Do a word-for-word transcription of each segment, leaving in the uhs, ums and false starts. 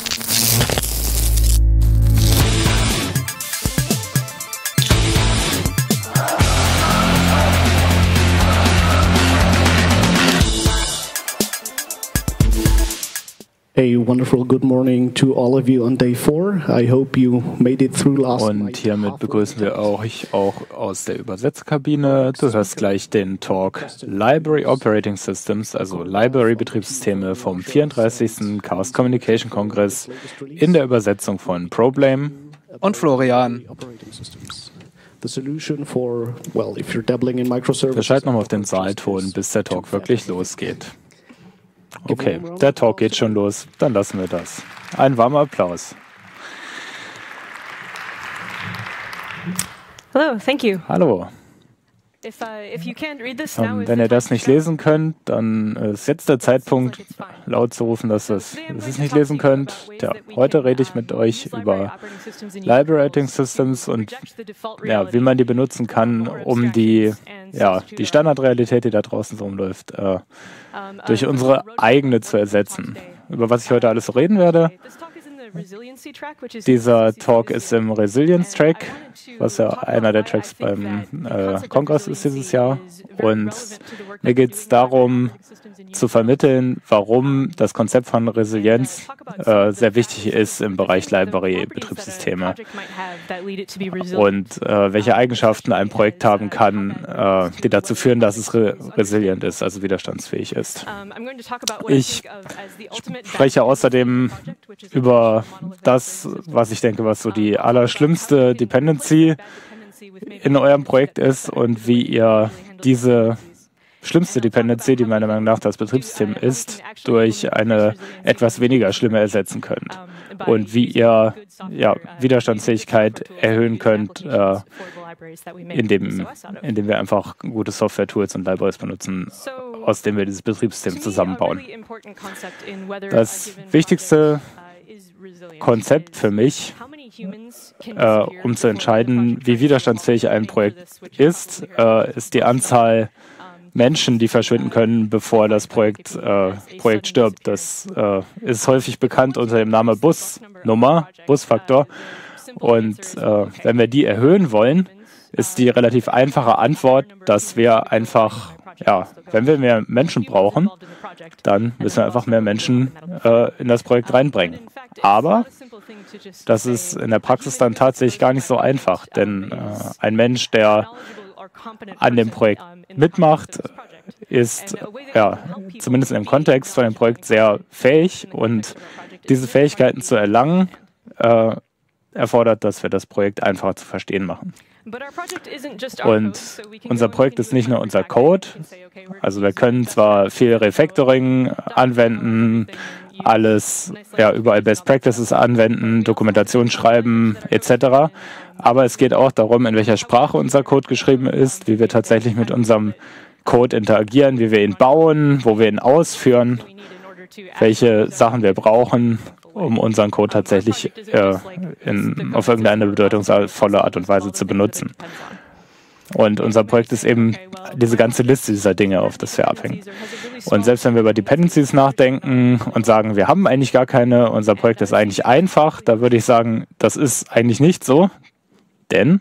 A wonderful good morning to all of you on day four. I hope you made it through last night. Und hiermit begrüßen wir euch auch aus der Übersetzerkabine. Du hörst gleich den Talk Library Operating Systems, also Library-Betriebssysteme vom vierunddreißigsten Chaos Communication Kongress in der Übersetzung von Probleme und Florian. Wir schalten nochmal auf den Saalton, bis der Talk wirklich losgeht. Okay, der Talk geht schon los, dann lassen wir das. Ein warmer Applaus. Hello, thank you. Hallo. If, uh, if you can't read this Um, now, wenn ihr das nicht lesen könnt, dann ist jetzt der Zeitpunkt, laut zu rufen, dass ihr es nicht lesen könnt. Ja, heute rede ich mit euch über Library Operating Systems und ja, wie man die benutzen kann, um die, ja, die Standardrealität, die da draußen so rumläuft, äh, durch unsere eigene zu ersetzen. Über was ich heute alles so reden werde. Dieser Talk ist im Resilience-Track, was ja einer der Tracks beim äh, Kongress ist dieses Jahr. Und mir geht es darum, zu vermitteln, warum das Konzept von Resilienz äh, sehr wichtig ist im Bereich Library-Betriebssysteme und äh, welche Eigenschaften ein Projekt haben kann, äh, die dazu führen, dass es re resilient ist, also widerstandsfähig ist. Ich spreche außerdem über das, was ich denke, was so die allerschlimmste Dependency in eurem Projekt ist und wie ihr diese schlimmste Dependency, die meiner Meinung nach das Betriebssystem ist, durch eine etwas weniger schlimme ersetzen könnt. Und wie ihr ja, Widerstandsfähigkeit erhöhen könnt, äh, indem, indem wir einfach gute Software-Tools und Libraries benutzen, aus denen wir dieses Betriebssystem zusammenbauen. Das wichtigste Konzept für mich, äh, um zu entscheiden, wie widerstandsfähig ein Projekt ist, äh, ist die Anzahl Menschen, die verschwinden können, bevor das Projekt, äh, Projekt stirbt. Das äh, ist häufig bekannt unter dem Namen Busnummer, Busfaktor. Und äh, wenn wir die erhöhen wollen, ist die relativ einfache Antwort, dass wir einfach, ja, wenn wir mehr Menschen brauchen, dann müssen wir einfach mehr Menschen äh, in das Projekt reinbringen. Aber das ist in der Praxis dann tatsächlich gar nicht so einfach, denn äh, ein Mensch, der an dem Projekt mitmacht, ist ja zumindest im Kontext von dem Projekt sehr fähig und diese Fähigkeiten zu erlangen, äh, erfordert, dass wir das Projekt einfacher zu verstehen machen. Und unser Projekt ist nicht nur unser Code, also wir können zwar viel Refactoring anwenden, alles, ja, überall Best Practices anwenden, Dokumentation schreiben et cetera. Aber es geht auch darum, in welcher Sprache unser Code geschrieben ist, wie wir tatsächlich mit unserem Code interagieren, wie wir ihn bauen, wo wir ihn ausführen, welche Sachen wir brauchen, um unseren Code tatsächlich äh, in, auf irgendeine bedeutungsvolle Art und Weise zu benutzen. Und unser Projekt ist eben diese ganze Liste dieser Dinge, auf das wir abhängen. Und selbst wenn wir über Dependencies nachdenken und sagen, wir haben eigentlich gar keine, unser Projekt ist eigentlich einfach, da würde ich sagen, das ist eigentlich nicht so, denn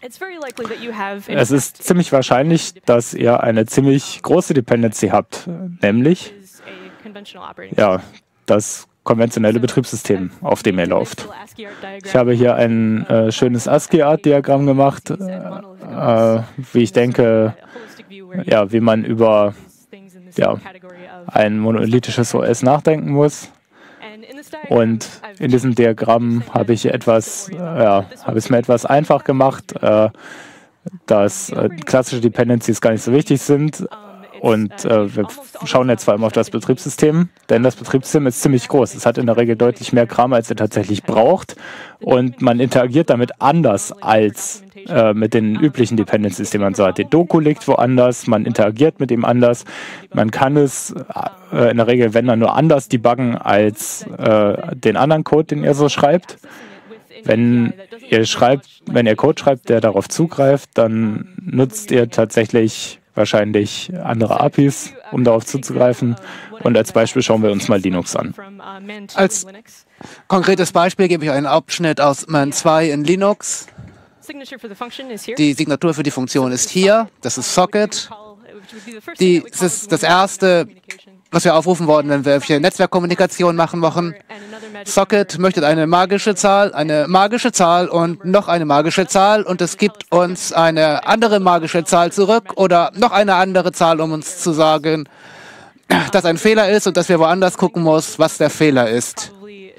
es ist ziemlich wahrscheinlich, dass ihr eine ziemlich große Dependency habt, nämlich ja, das konventionelle Betriebssystem, auf dem ihr lauft. Ich habe hier ein äh, schönes ASCII-Art-Diagramm gemacht, äh, wie ich denke, ja, wie man über ja, ein monolithisches O S nachdenken muss. Und in diesem Diagramm habe ich etwas, äh, ja, habe ich es mir etwas einfach gemacht, äh, dass äh, klassische Dependencies gar nicht so wichtig sind. Und äh, wir schauen jetzt vor allem auf das Betriebssystem, denn das Betriebssystem ist ziemlich groß. Es hat in der Regel deutlich mehr Kram, als ihr tatsächlich braucht. Und man interagiert damit anders als äh, mit den üblichen Dependencies, die man so hat. Die Doku liegt woanders, man interagiert mit ihm anders. Man kann es äh, in der Regel, wenn dann nur anders debuggen als äh, den anderen Code, den ihr so schreibt. Wenn ihr schreibt, wenn ihr Code schreibt, der darauf zugreift, dann nutzt ihr tatsächlich wahrscheinlich andere A P Is, um darauf zuzugreifen. Und als Beispiel schauen wir uns mal Linux an. Als konkretes Beispiel gebe ich einen Abschnitt aus Man zwei in Linux. Die Signatur für die Funktion ist hier. Das ist Socket. Die, das ist das erste, was wir aufrufen wollen, wenn wir hier Netzwerkkommunikation machen wollen. Socket möchte eine magische Zahl, eine magische Zahl und noch eine magische Zahl und es gibt uns eine andere magische Zahl zurück oder noch eine andere Zahl, um uns zu sagen, dass ein Fehler ist und dass wir woanders gucken müssen, was der Fehler ist.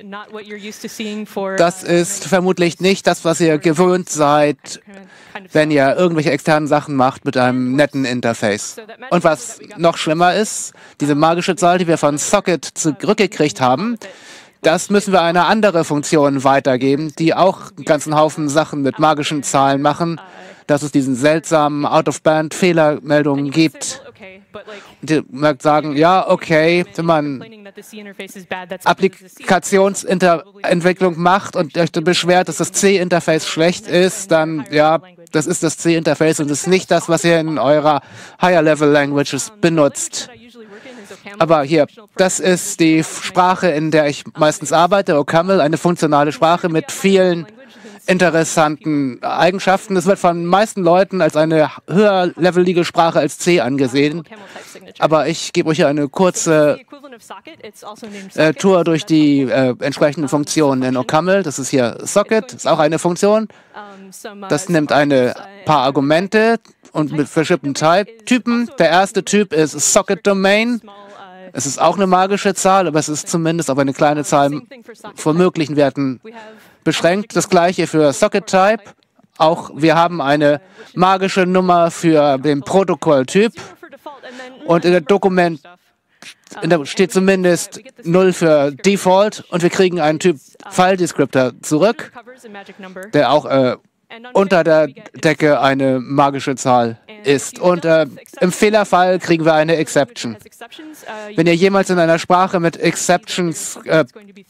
Das ist vermutlich nicht das, was ihr gewöhnt seid, wenn ihr irgendwelche externen Sachen macht mit einem netten Interface. Und was noch schlimmer ist, diese magische Zahl, die wir von Socket zurückgekriegt haben, das müssen wir eine andere Funktion weitergeben, die auch einen ganzen Haufen Sachen mit magischen Zahlen machen, dass es diesen seltsamen Out-of-Band-Fehlermeldungen gibt. Die sagen, ja, okay, wenn man Applikationsentwicklung macht und euch beschwert, dass das C-Interface schlecht ist, dann, ja, das ist das C-Interface und ist nicht das, was ihr in eurer Higher-Level-Languages benutzt. Aber hier, das ist die Sprache, in der ich meistens arbeite, O C A M L, eine funktionale Sprache mit vielen interessanten Eigenschaften. Es wird von den meisten Leuten als eine höherlevelige Sprache als C angesehen. Aber ich gebe euch hier eine kurze äh, Tour durch die äh, entsprechenden Funktionen in O C A M L. Das ist hier Socket, ist auch eine Funktion. Das nimmt ein paar Argumente und mit bestimmten Typen. Der erste Typ ist Socket Domain. Es ist auch eine magische Zahl, aber es ist zumindest auf eine kleine Zahl von möglichen Werten beschränkt. Das gleiche für Socket Type. Auch wir haben eine magische Nummer für den Protokolltyp. Und in der Dokument in der steht zumindest null für Default und wir kriegen einen Typ File Descriptor zurück, der auch äh, unter der Decke eine magische Zahl ist. Und äh, im Fehlerfall kriegen wir eine Exception. Wenn ihr jemals in einer Sprache mit Exceptions äh,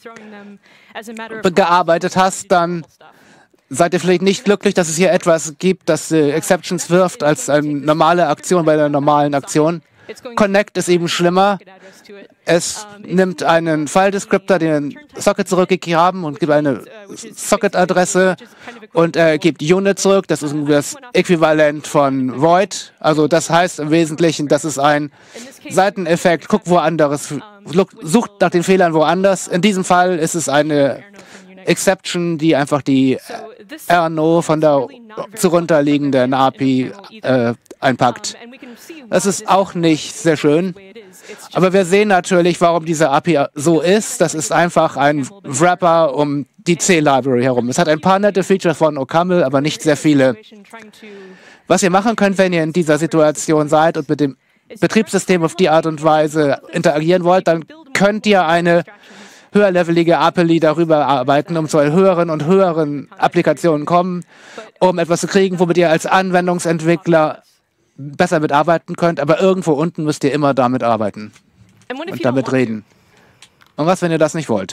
gearbeitet hast, dann seid ihr vielleicht nicht glücklich, dass es hier etwas gibt, das äh, Exceptions wirft als eine normale Aktion bei einer normalen Aktion. Connect ist eben schlimmer. Es nimmt einen File-Descriptor, den Socket zurückgegeben haben und gibt eine Socket-Adresse und äh, gibt Unit zurück. Das ist das Äquivalent von Void. Also das heißt im Wesentlichen, das ist ein Seiteneffekt. Guckt woanders, sucht nach den Fehlern woanders. In diesem Fall ist es eine Exception, die einfach die R N O von der darunterliegenden A P I äh, einpackt. Das ist auch nicht sehr schön. Aber wir sehen natürlich, warum diese A P I so ist. Das ist einfach ein Wrapper um die C-Library herum. Es hat ein paar nette Features von O C A M L, aber nicht sehr viele. Was ihr machen könnt, wenn ihr in dieser Situation seid und mit dem Betriebssystem auf die Art und Weise interagieren wollt, dann könnt ihr eine höherlevelige A P I darüber arbeiten, um zu höheren und höheren Applikationen kommen, um etwas zu kriegen, womit ihr als Anwendungsentwickler besser mitarbeiten könnt, aber irgendwo unten müsst ihr immer damit arbeiten und damit reden. Und was, wenn ihr das nicht wollt?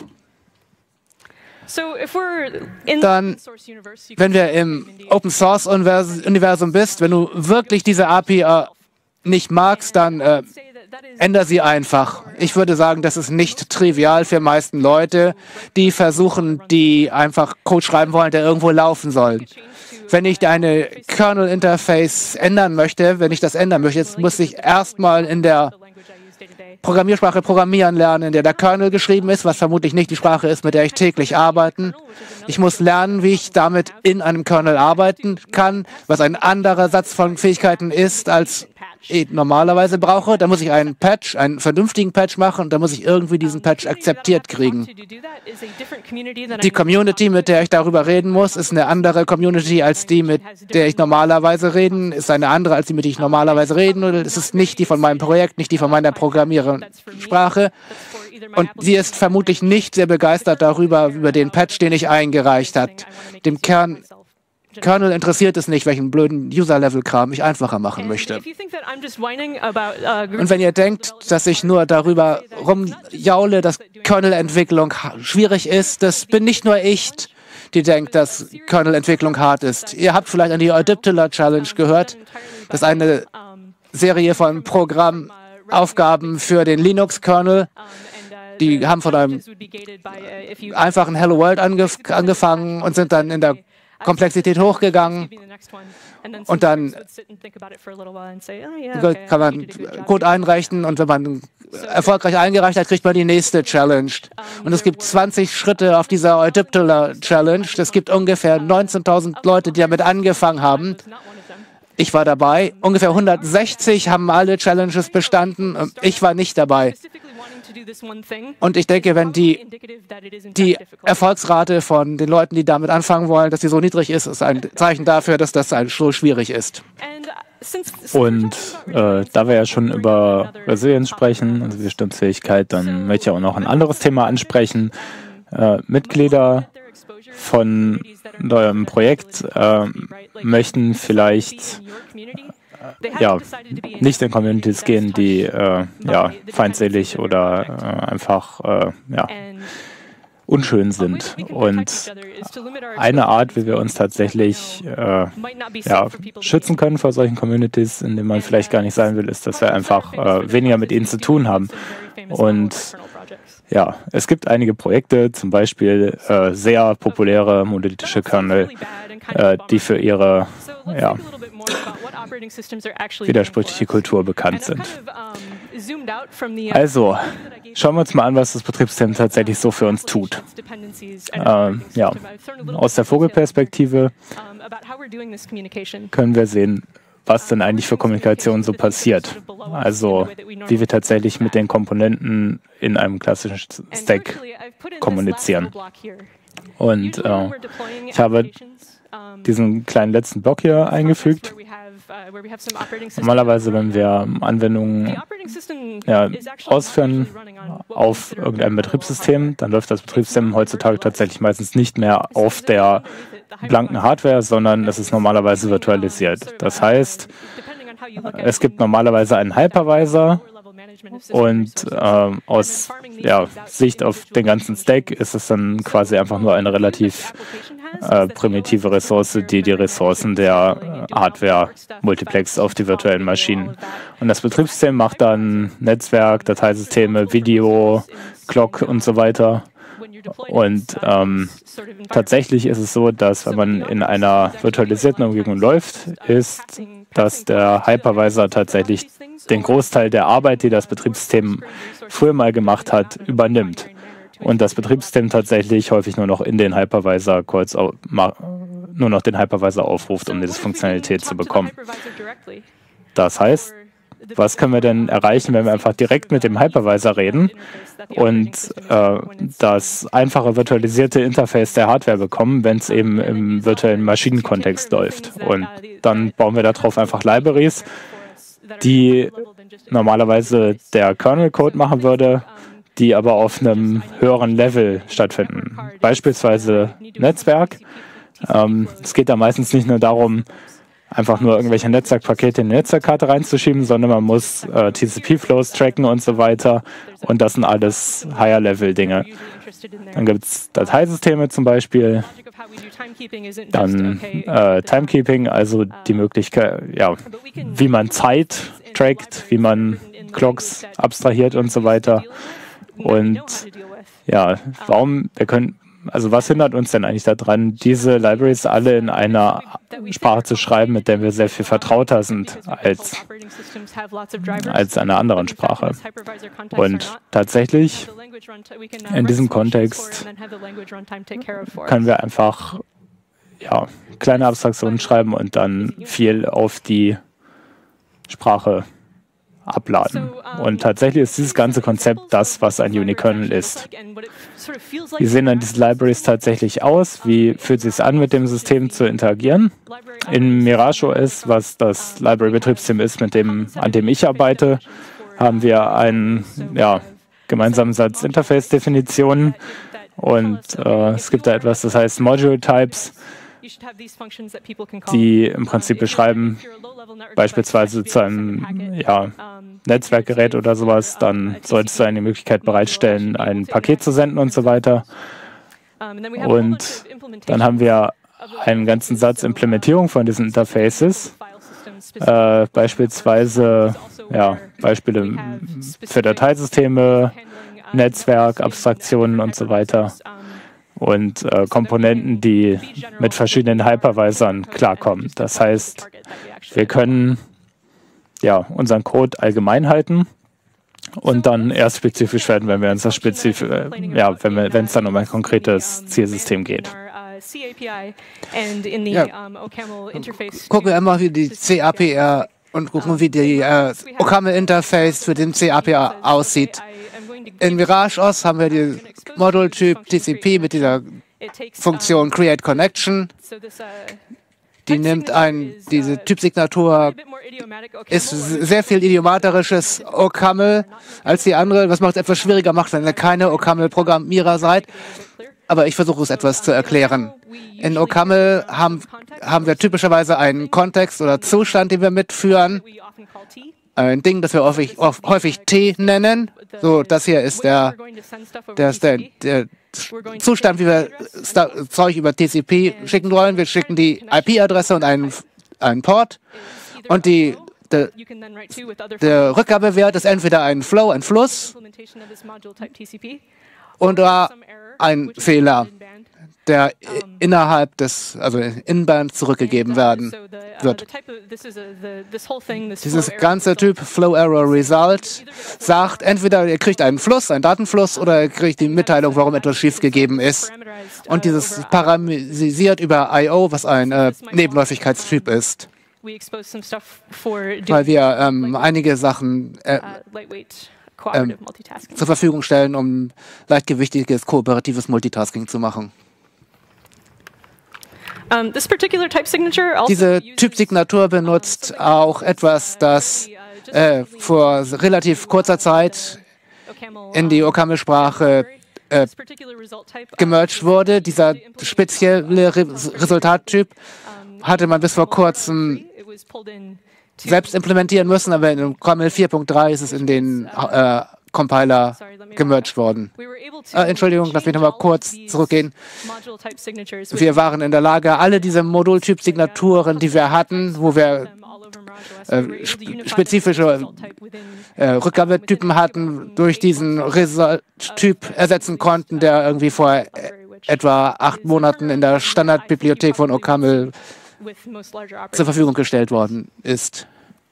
Dann, wenn wir im Open-Source-Universum bist, wenn du wirklich diese A P I nicht magst, dann äh, ändere sie einfach. Ich würde sagen, das ist nicht trivial für meisten Leute, die versuchen, die einfach Code schreiben wollen, der irgendwo laufen soll. Wenn ich deine Kernel-Interface ändern möchte, wenn ich das ändern möchte, jetzt muss ich erstmal in der Programmiersprache programmieren lernen, in der der Kernel geschrieben ist, was vermutlich nicht die Sprache ist, mit der ich täglich arbeite. Ich muss lernen, wie ich damit in einem Kernel arbeiten kann, was ein anderer Satz von Fähigkeiten ist, als ich normalerweise brauche. Da muss ich einen Patch, einen vernünftigen Patch machen und da muss ich irgendwie diesen Patch akzeptiert kriegen. Die Community, mit der ich darüber reden muss, ist eine andere Community als die, mit der ich normalerweise reden, ist eine andere als die, mit der ich normalerweise reden. Und es ist nicht die von meinem Projekt, nicht die von meiner Programmiersprache. Und sie ist vermutlich nicht sehr begeistert darüber, über den Patch, den ich eingereicht habe. Dem Kern Kernel interessiert es nicht, welchen blöden User-Level-Kram ich einfacher machen möchte. Und wenn ihr denkt, dass ich nur darüber rumjaule, dass Kernel-Entwicklung schwierig ist, das bin nicht nur ich, die denkt, dass Kernel-Entwicklung hart ist. Ihr habt vielleicht an die Adiptula Challenge gehört. Das ist eine Serie von Programmaufgaben für den Linux-Kernel. Die haben von einem einfachen Hello World angef angefangen und sind dann in der Komplexität hochgegangen. Und dann kann man Code einreichen und wenn man erfolgreich eingereicht hat, kriegt man die nächste Challenge. Und es gibt zwanzig Schritte auf dieser Eudyptula Challenge. Es gibt ungefähr neunzehntausend Leute, die damit angefangen haben. Ich war dabei. Ungefähr hundertsechzig haben alle Challenges bestanden. Ich war nicht dabei. Und ich denke, wenn die, die Erfolgsrate von den Leuten, die damit anfangen wollen, dass sie so niedrig ist, ist ein Zeichen dafür, dass das so schwierig ist. Und äh, da wir ja schon über Resilienz sprechen, also Widerstandsfähigkeit, dann möchte ich auch noch ein anderes Thema ansprechen. Äh, Mitglieder von eurem Projekt äh, möchten vielleicht ja, nicht in Communities gehen, die äh, ja, feinselig oder äh, einfach äh, ja, unschön sind. Und eine Art, wie wir uns tatsächlich äh, ja, schützen können vor solchen Communities, in denen man vielleicht gar nicht sein will, ist, dass wir einfach äh, weniger mit ihnen zu tun haben. Und ja, es gibt einige Projekte, zum Beispiel äh, sehr populäre monolithische Kernel, äh, die für ihre ja, widersprüchliche Kultur bekannt sind. Also, schauen wir uns mal an, was das Betriebssystem tatsächlich so für uns tut. Äh, ja, aus der Vogelperspektive können wir sehen, was denn eigentlich für Kommunikation so passiert. Also wie wir tatsächlich mit den Komponenten in einem klassischen Stack kommunizieren. Und äh, ich habe diesen kleinen letzten Block hier eingefügt. Normalerweise, wenn wir Anwendungen ja, ausführen auf irgendeinem Betriebssystem, dann läuft das Betriebssystem heutzutage tatsächlich meistens nicht mehr auf der blanken Hardware, sondern es ist normalerweise virtualisiert. Das heißt, es gibt normalerweise einen Hypervisor und äh, aus ja, Sicht auf den ganzen Stack ist es dann quasi einfach nur eine relativ äh, primitive Ressource, die die Ressourcen der Hardware multiplext auf die virtuellen Maschinen. Und das Betriebssystem macht dann Netzwerk, Dateisysteme, Video, Clock und so weiter. Und ähm, tatsächlich ist es so, dass wenn man in einer virtualisierten Umgebung läuft, ist, dass der Hypervisor tatsächlich den Großteil der Arbeit, die das Betriebssystem früher mal gemacht hat, übernimmt. Und das Betriebssystem tatsächlich häufig nur noch in den Hypervisor kurz au- nur noch den Hypervisor aufruft, um diese Funktionalität zu bekommen. Das heißt, was können wir denn erreichen, wenn wir einfach direkt mit dem Hypervisor reden und äh, das einfache virtualisierte Interface der Hardware bekommen, wenn es eben im virtuellen Maschinenkontext läuft. Und dann bauen wir darauf einfach Libraries, die normalerweise der Kernel-Code machen würde, die aber auf einem höheren Level stattfinden. Beispielsweise Netzwerk. Ähm, es geht da meistens nicht nur darum, einfach nur irgendwelche Netzwerkpakete in die Netzwerkkarte reinzuschieben, sondern man muss äh, T C P-Flows tracken und so weiter. Und das sind alles Higher-Level-Dinge. Dann gibt es Dateisysteme zum Beispiel. Dann äh, Timekeeping, also die Möglichkeit, ja, wie man Zeit trackt, wie man Clocks abstrahiert und so weiter. Und ja, warum, wir können, also was hindert uns denn eigentlich daran, diese Libraries alle in einer Sprache zu schreiben, mit der wir sehr viel vertrauter sind als, als einer anderen Sprache? Und tatsächlich in diesem Kontext können wir einfach ja, kleine Abstraktionen schreiben und dann viel auf die Sprache abladen. Und tatsächlich ist dieses ganze Konzept das, was ein Unikernel ist. Wie sehen dann diese Libraries tatsächlich aus? Wie fühlt es sich an, mit dem System zu interagieren? In MirageOS, was das Library-Betriebssystem ist, mit dem, an dem ich arbeite, haben wir einen ja, gemeinsamen Satz Interface-Definitionen und äh, es gibt da etwas, das heißt Module-Types, die im Prinzip beschreiben, beispielsweise zu einem ja, Netzwerkgerät oder sowas, dann solltest du eine Möglichkeit bereitstellen, ein Paket zu senden und so weiter. Und dann haben wir einen ganzen Satz Implementierung von diesen Interfaces. äh, beispielsweise ja, Beispiele für Dateisysteme, Netzwerk, Abstraktionen und so weiter. Und äh, Komponenten, die mit verschiedenen Hypervisern klarkommen. Das heißt, wir können ja, unseren Code allgemein halten und dann erst spezifisch werden, wenn wir uns das spezif äh, ja, wenn wir, wenn es dann um ein konkretes Zielsystem geht. Ja. Gucken wir einmal, wie die C A P R und gucken, wie die äh, OCaml-Interface für den C A P R aussieht. In MirageOS haben wir den Module-Typ T C P mit dieser Funktion Create Connection. Die nimmt ein, diese Typsignatur ist sehr viel idiomatisches OCaml als die andere, was macht es etwas schwieriger macht, wenn ihr keine OCaml-Programmierer seid. Aber ich versuche es etwas zu erklären. In OCaml haben, haben wir typischerweise einen Kontext oder Zustand, den wir mitführen. Ein Ding, das wir häufig, häufig T nennen. So, das hier ist der, der, der, der Zustand, wie wir Zeug über T C P schicken wollen. Wir schicken die I P-Adresse und einen, einen Port. Und die, der, der Rückgabewert ist entweder ein Flow, ein Fluss, oder ein Fehler, der innerhalb des, also in-Band zurückgegeben werden wird. Dieses ganze Typ Flow Error Result sagt, entweder ihr kriegt einen Fluss, einen Datenfluss, oder ihr kriegt die Mitteilung, warum etwas schiefgegeben ist. Und dieses parametrisiert über I O, was ein äh, Nebenläufigkeitstyp ist. Weil wir ähm, einige Sachen äh, ähm, zur Verfügung stellen, um leichtgewichtiges, kooperatives Multitasking zu machen. Um, this particular type signature also Diese Typsignatur benutzt auch etwas, das äh, vor relativ kurzer Zeit in die OCaml-Sprache äh, gemerged wurde. Dieser spezielle Re Resultattyp hatte man bis vor kurzem selbst implementieren müssen, aber in OCaml vier Punkt drei ist es in den äh, Compiler gemerged worden. Äh, Entschuldigung, lass mich nochmal kurz zurückgehen. Wir waren in der Lage, alle diese Modultyp-Signaturen, die wir hatten, wo wir äh, spezifische äh, Rückgabetypen hatten, durch diesen Result-Typ ersetzen konnten, der irgendwie vor äh, etwa acht Monaten in der Standardbibliothek von OCaml zur Verfügung gestellt worden ist.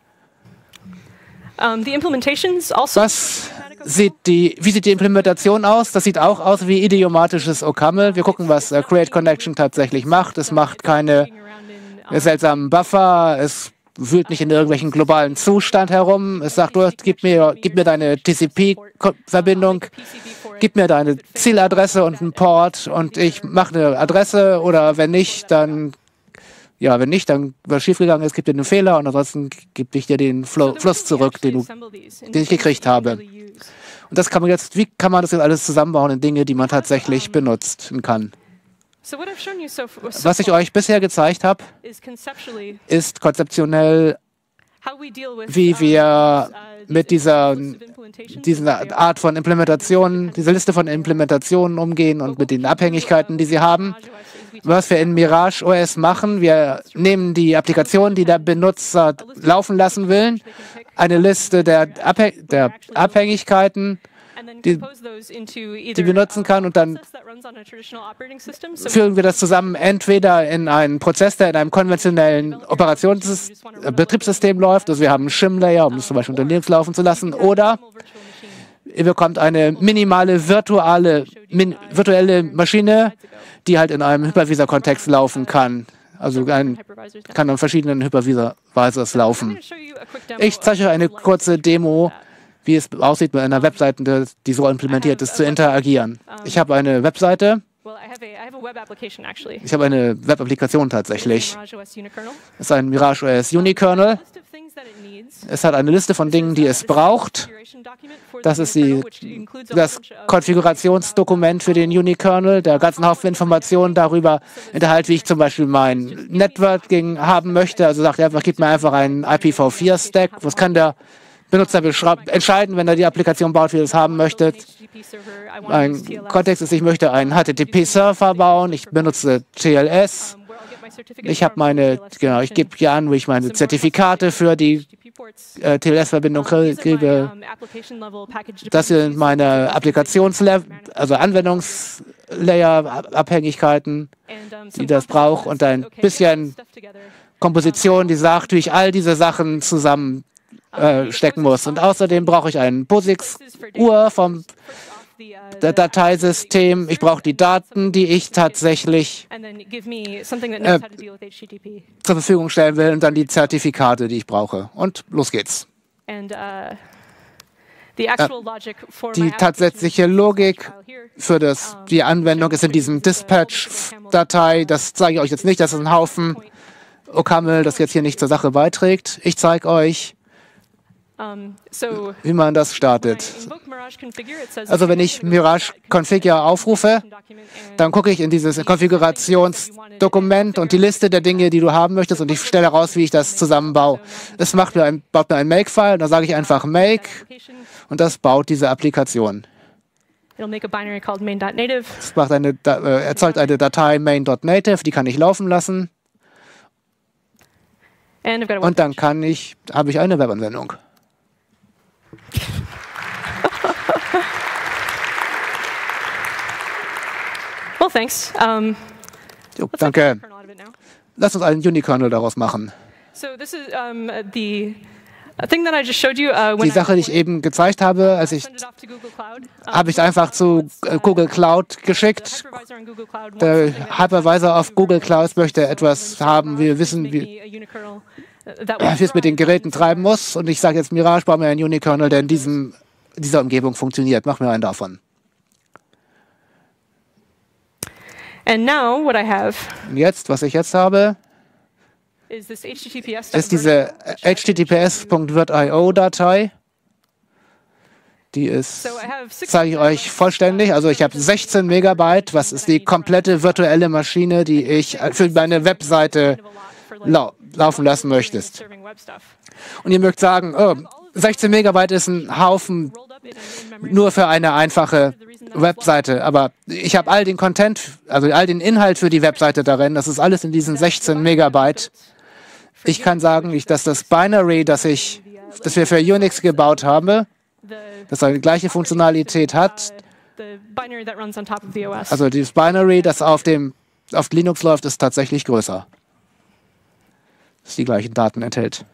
Was sieht die, wie sieht die Implementation aus? Das sieht auch aus wie idiomatisches OCaml. Wir gucken, was uh, Create Connection tatsächlich macht. Es macht keine seltsamen Buffer. Es wühlt nicht in irgendwelchen globalen Zustand herum. Es sagt, du, gib mir, gib mir deine T C P-Verbindung, gib mir deine Zieladresse und einen Port und ich mache eine Adresse, oder wenn nicht, dann Ja, wenn nicht, dann was schiefgegangen ist, gibt dir einen Fehler, und ansonsten gebe ich dir den Flo Fluss zurück, den, du, den ich gekriegt habe. Und das kann man jetzt, wie kann man das jetzt alles zusammenbauen in Dinge, die man tatsächlich benutzen kann? Was ich euch bisher gezeigt habe, ist konzeptionell, wie wir mit dieser, dieser Art von Implementationen, dieser Liste von Implementationen umgehen und mit den Abhängigkeiten, die sie haben. Was wir in MirageOS machen, wir nehmen die Applikation, die der Benutzer laufen lassen will, eine Liste der, Abhäng der Abhängigkeiten, die, die benutzen kann, und dann führen wir das zusammen entweder in einen Prozess, der in einem konventionellen Operations Betriebssystem läuft, also wir haben einen Shim-Layer, um es zum Beispiel unter Linux laufen zu lassen, oder ihr bekommt eine minimale virtuelle, min, virtuelle Maschine, die halt in einem Hypervisor-Kontext laufen kann. Also ein, kann an verschiedenen Hypervisors laufen. Ich zeige euch eine kurze Demo, wie es aussieht, mit einer Webseite, die so implementiert ist, zu interagieren. Ich habe eine Webseite. Ich habe eine Web-Applikation tatsächlich. Es ist ein MirageOS Unikernel. Es hat eine Liste von Dingen, die es braucht. Das ist die, das Konfigurationsdokument für den Unikernel, der ganzen Haufen Informationen darüber enthält, wie ich zum Beispiel mein Networking haben möchte. Also sagt er einfach, gib mir einfach einen I P v vier Stack. Was kann der Benutzer entscheiden, wenn er die Applikation baut, wie er es haben möchte? Ein Kontext ist, ich möchte einen H T T P-Server bauen, ich benutze T L S Ich habe meine, genau, ich gebe hier an, wo ich meine Zertifikate für die äh, T L S-Verbindung kriege. Das sind meine Applikations-, also Anwendungslayer-Abhängigkeiten, die das braucht, und ein bisschen Komposition, die sagt, wie ich all diese Sachen zusammen äh, stecken muss. Und außerdem brauche ich einen POSIX-Uhr vom Dateisystem. Ich brauche die Daten, die ich tatsächlich äh, zur Verfügung stellen will, und dann die Zertifikate, die ich brauche. Und los geht's. Äh, die tatsächliche Logik für das, die Anwendung ist in diesem Dispatch-Datei. Das zeige ich euch jetzt nicht. Das ist ein Haufen OCaml, das jetzt hier nicht zur Sache beiträgt. Ich zeige euch, wie man das startet. Also wenn ich Mirage Configure aufrufe, dann gucke ich in dieses Konfigurationsdokument und die Liste der Dinge, die du haben möchtest, und ich stelle heraus, wie ich das zusammenbaue. Es macht mir ein, baut mir ein Make-File, dann sage ich einfach Make, und das baut diese Applikation. Es macht eine, äh, erzeugt eine Datei main.native, die kann ich laufen lassen. Und dann kann ich, habe ich eine Webanwendung. Well, thanks. Um, jo, danke. Lass uns einen Unikernel daraus machen. So this is um, the thing that I just showed you. Uh, die Sache, die ich eben gezeigt habe, als ich habe ich einfach zu äh, Google Cloud geschickt. Der Hypervisor auf Google Cloud möchte etwas haben, wie wir wissen, wie wie es mit den Geräten treiben muss. Und ich sage jetzt, Mirage, bau mir einen Unikernel, der in diesem, dieser Umgebung funktioniert. Mach mir einen davon. And now what I have Und jetzt, was ich jetzt habe, is this H T T P S ist diese H T T P S.virt.io-Datei. Die ist, zeige ich euch vollständig. Also ich habe sechzehn Megabyte, was ist die komplette virtuelle Maschine, die ich für meine Webseite lau laufen lassen möchtest. Und ihr mögt sagen, oh, sechzehn Megabyte ist ein Haufen nur für eine einfache Webseite. Aber ich habe all den Content, also all den Inhalt für die Webseite darin. Das ist alles in diesen sechzehn Megabyte. Ich kann sagen, dass das Binary, das, ich, das wir für Unix gebaut haben, das eine gleiche Funktionalität hat. Also dieses Binary, das auf, dem, auf Linux läuft, ist tatsächlich größer. Das die gleichen Daten enthält.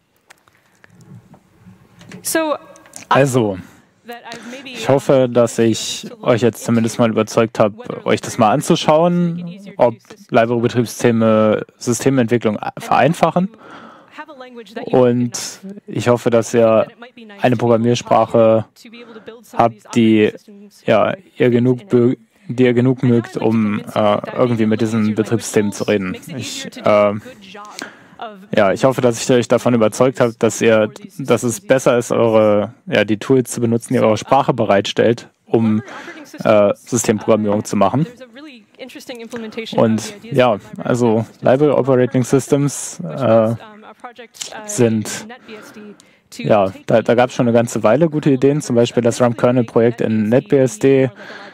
Also, ich hoffe, dass ich euch jetzt zumindest mal überzeugt habe, euch das mal anzuschauen, ob Library-Betriebssysteme Systementwicklung vereinfachen. Und ich hoffe, dass ihr eine Programmiersprache habt, die ja, ihr genug, die ihr genug mögt, um äh, irgendwie mit diesen Betriebssystemen zu reden. Ich, äh, ja, ich hoffe, dass ich euch davon überzeugt habe, dass ihr, dass es besser ist, eure, ja, die Tools zu benutzen, die eure Sprache bereitstellt, um äh, Systemprogrammierung zu machen. Und ja, also Library Operating Systems äh, sind, ja, da, da gab es schon eine ganze Weile gute Ideen, zum Beispiel das RAM-Kernel-Projekt in NetBSD,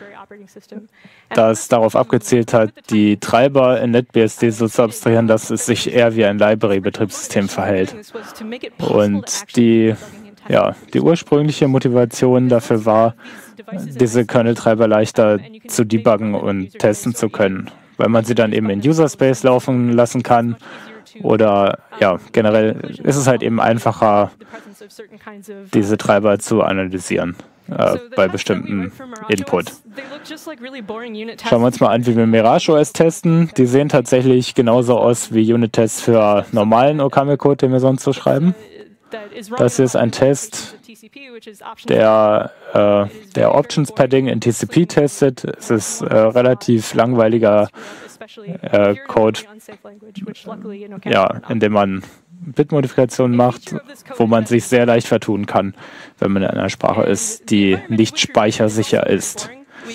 das darauf abgezielt hat, die Treiber in NetBSD so zu abstrahieren, dass es sich eher wie ein Library-Betriebssystem verhält. Und die, ja, die ursprüngliche Motivation dafür war, diese Kernel-Treiber leichter zu debuggen und testen zu können, weil man sie dann eben in User-Space laufen lassen kann. Oder ja, generell ist es halt eben einfacher, diese Treiber zu analysieren äh, bei bestimmten Input. Schauen wir uns mal an, wie wir Mirage O S testen. Die sehen tatsächlich genauso aus wie Unit-Tests für normalen OCaml-Code, den wir sonst so schreiben. Das hier ist ein Test, der, äh, der Options-Padding in T C P testet. Es ist äh, relativ langweiliger äh, Code, ja, in dem man Bitmodifikationen macht, wo man sich sehr leicht vertun kann, wenn man in einer Sprache ist, die nicht speichersicher ist.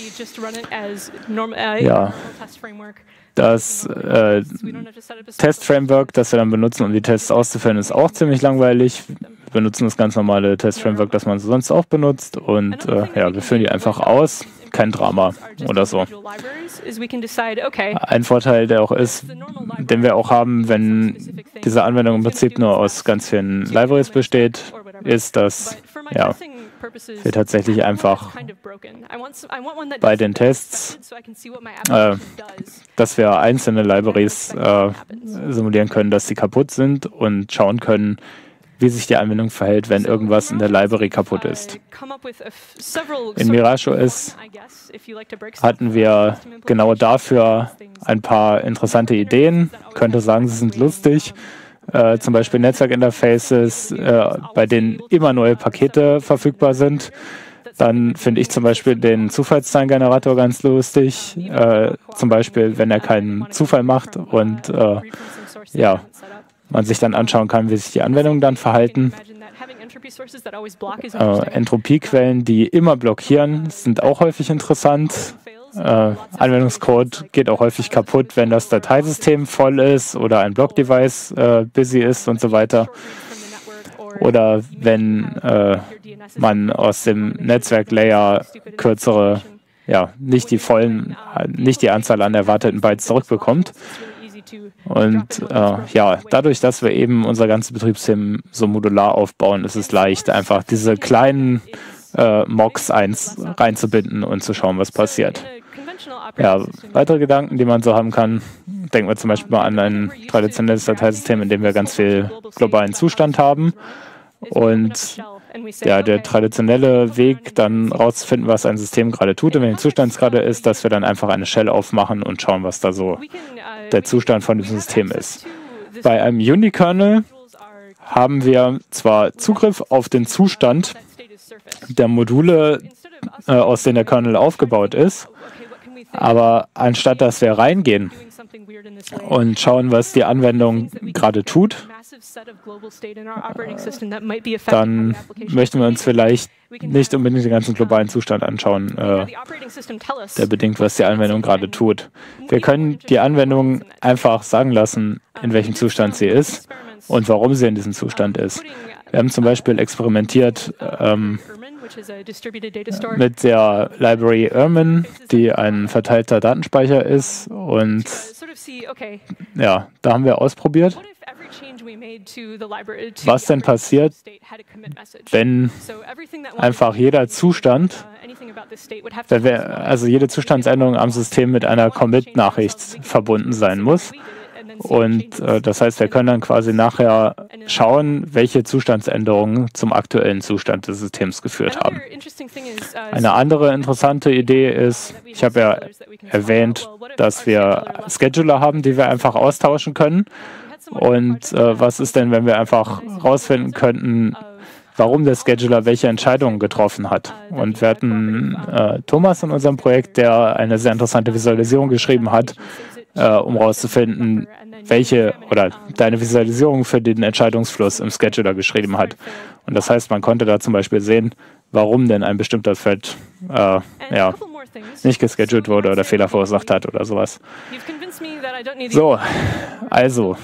Ja. Das äh, Test-Framework, das wir dann benutzen, um die Tests auszuführen, ist auch ziemlich langweilig. Wir benutzen das ganz normale Test-Framework, das man sonst auch benutzt. Und äh, ja, wir führen die einfach aus. kein Drama oder so. Ein Vorteil, der auch ist, den wir auch haben, wenn diese Anwendung im Prinzip nur aus ganz vielen Libraries besteht, ist, dass ja, wir tatsächlich einfach bei den Tests, äh, dass wir einzelne Libraries äh, simulieren können, dass sie kaputt sind und schauen können, wie sich die Anwendung verhält, wenn irgendwas in der Library kaputt ist. In MirageOS hatten wir genau dafür ein paar interessante Ideen. Ich könnte sagen, sie sind lustig. Äh, zum Beispiel Netzwerkinterfaces, äh, bei denen immer neue Pakete verfügbar sind. Dann finde ich zum Beispiel den Zufallszahlengenerator ganz lustig. Äh, zum Beispiel, wenn er keinen Zufall macht und äh, ja, man sich dann anschauen kann, wie sich die Anwendungen dann verhalten. Äh, Entropiequellen, die immer blockieren, sind auch häufig interessant. Äh, Anwendungscode geht auch häufig kaputt, wenn das Dateisystem voll ist oder ein Block-Device äh, busy ist und so weiter. Oder wenn äh, man aus dem Netzwerk-Layer kürzere, ja, nicht die vollen, nicht die Anzahl an erwarteten Bytes zurückbekommt. Und äh, ja, dadurch, dass wir eben unser ganzes Betriebssystem so modular aufbauen, ist es leicht, einfach diese kleinen äh, Mocks eins reinzubinden und zu schauen, was passiert. Ja, weitere Gedanken, die man so haben kann, denken wir zum Beispiel mal an ein traditionelles Dateisystem, in dem wir ganz viel globalen Zustand haben. Und ja, der traditionelle Weg, dann rauszufinden, was ein System gerade tut und welchen Zustand es gerade ist, dass wir dann einfach eine Shell aufmachen und schauen, was da so der Zustand von dem System ist. Bei einem Unikernel haben wir zwar Zugriff auf den Zustand der Module, äh, aus denen der Kernel aufgebaut ist, aber anstatt dass wir reingehen und schauen, was die Anwendung gerade tut, dann möchten wir uns vielleicht nicht unbedingt den ganzen globalen Zustand anschauen, äh, der bedingt, was die Anwendung gerade tut. Wir können die Anwendung einfach sagen lassen, in welchem Zustand sie ist und warum sie in diesem Zustand ist. Wir haben zum Beispiel experimentiert ähm, mit der Library Ermin, die ein verteilter Datenspeicher ist. Und ja, da haben wir ausprobiert, was denn passiert, wenn einfach jeder Zustand, wenn wir, also jede Zustandsänderung am System mit einer Commit-Nachricht verbunden sein muss. Und äh, das heißt, wir können dann quasi nachher schauen, welche Zustandsänderungen zum aktuellen Zustand des Systems geführt haben. Eine andere interessante Idee ist, ich habe ja erwähnt, dass wir Scheduler haben, die wir einfach austauschen können. Und äh, was ist denn, wenn wir einfach herausfinden könnten, warum der Scheduler welche Entscheidungen getroffen hat? Und wir hatten äh, Thomas in unserem Projekt, der eine sehr interessante Visualisierung geschrieben hat, Äh, um herauszufinden, welche oder deine Visualisierung für den Entscheidungsfluss im Scheduler geschrieben hat. Und das heißt, man konnte da zum Beispiel sehen, warum denn ein bestimmter Thread äh, ja, nicht gescheduled wurde oder Fehler verursacht hat oder sowas. So, also.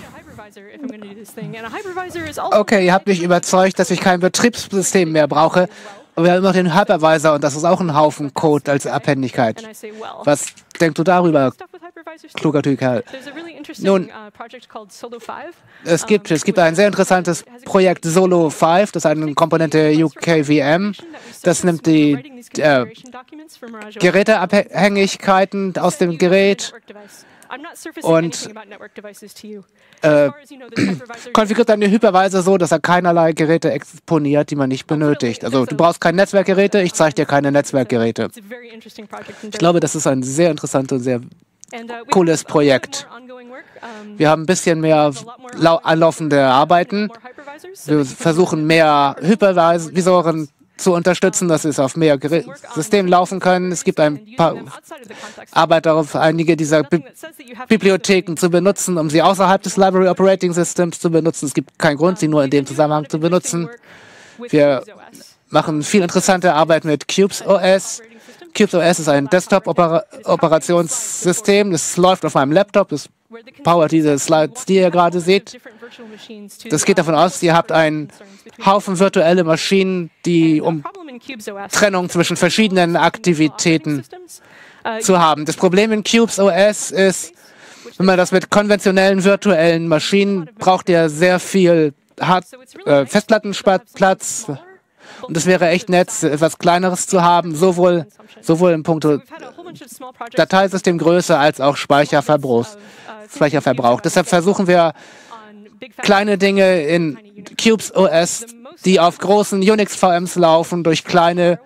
Okay, ihr habt mich überzeugt, dass ich kein Betriebssystem mehr brauche. Aber wir haben noch den Hypervisor und das ist auch ein Haufen Code als Abhängigkeit. Was denkst du darüber, kluger Kerl? Nun, es gibt, es gibt ein sehr interessantes Projekt Solo fünf, das ist eine Komponente U K V M. Das nimmt die äh, Geräteabhängigkeiten aus dem Gerät und äh, konfiguriert dann den Hypervisor so, dass er keinerlei Geräte exponiert, die man nicht benötigt. Also du brauchst keine Netzwerkgeräte, ich zeige dir keine Netzwerkgeräte. Ich glaube, das ist ein sehr interessantes und sehr cooles Projekt. Wir haben ein bisschen mehr anlaufende Arbeiten. Wir versuchen mehr Hypervisoren zu unterstützen, dass es auf mehr Gerä Systemen laufen können. Es gibt ein paar Arbeit darauf, einige dieser Bi Bibliotheken zu benutzen, um sie außerhalb des Library Operating Systems zu benutzen. Es gibt keinen Grund, sie nur in dem Zusammenhang zu benutzen. Wir machen viel interessante Arbeit mit CubesOS. CubesOS ist ein Desktop-Operationssystem. Das läuft auf meinem Laptop. Das powert diese Slides, die ihr gerade seht. Das geht davon aus, ihr habt einen Haufen virtuelle Maschinen, die um Trennung zwischen verschiedenen Aktivitäten zu haben. Das Problem in CubesOS ist, wenn man das mit konventionellen virtuellen Maschinen braucht, ihr sehr viel Hard äh, Festplattenplatz. Und es wäre echt nett, etwas Kleineres zu haben, sowohl, sowohl im Punkto Dateisystemgröße als auch Speicherverbrauch. Speicherverbrauch. Deshalb versuchen wir, kleine Dinge in CubesOS, die auf großen Unix-V Ms laufen, durch kleine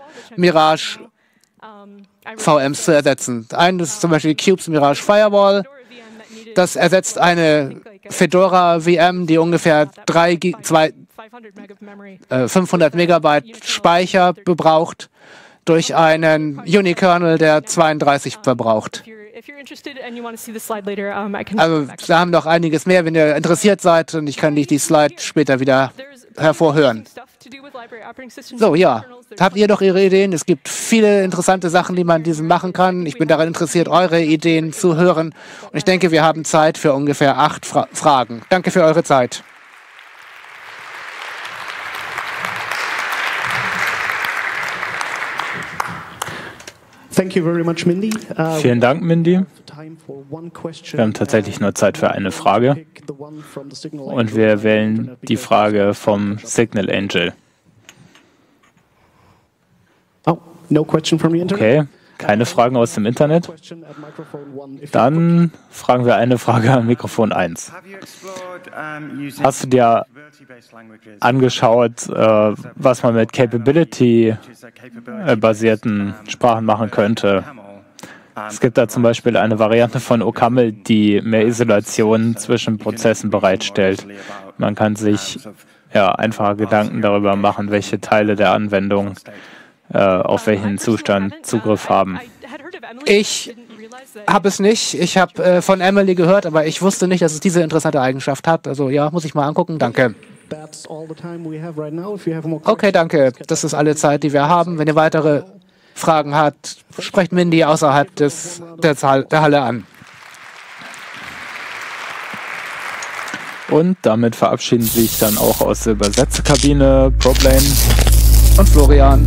Mirage-V Ms zu ersetzen. Eines ist zum Beispiel Cubes Mirage Firewall. Das ersetzt eine Fedora V M, die ungefähr drei, zwei, äh, fünfhundert Megabyte Speicher verbraucht, durch einen Unikernel, der zweiunddreißig verbraucht. Also da haben wir noch einiges mehr, wenn ihr interessiert seid, und ich kann die, die Slide später wieder hervorhören. So, ja, habt ihr doch Ihre Ideen? Es gibt viele interessante Sachen, die man in diesem machen kann. Ich bin daran interessiert, eure Ideen zu hören. Und ich denke, wir haben Zeit für ungefähr acht Fra Fragen. Danke für eure Zeit. Thank you very much, Mindy. Uh, Vielen Dank, Mindy. Wir haben tatsächlich nur Zeit für eine Frage. Und wir wählen die Frage vom Signal Angel. Oh, no question from the internet. Okay, keine Fragen aus dem Internet. Dann fragen wir eine Frage am Mikrofon eins. Hast du dir angeschaut, äh, was man mit Capability-basierten Sprachen machen könnte? Es gibt da zum Beispiel eine Variante von OCaml, die mehr Isolation zwischen Prozessen bereitstellt. Man kann sich ja, einfache Gedanken darüber machen, welche Teile der Anwendung äh, auf welchen Zustand Zugriff haben. Ich habe es nicht. Ich habe äh, von Emily gehört, aber ich wusste nicht, dass es diese interessante Eigenschaft hat. Also ja, muss ich mal angucken. Danke. Okay, danke. Das ist alle Zeit, die wir haben. Wenn ihr weitere Fragen habt, sprecht Mindy außerhalb des, der, der Halle an. Und damit verabschieden sich dann auch aus der Übersetzerkabine Problane und Florian.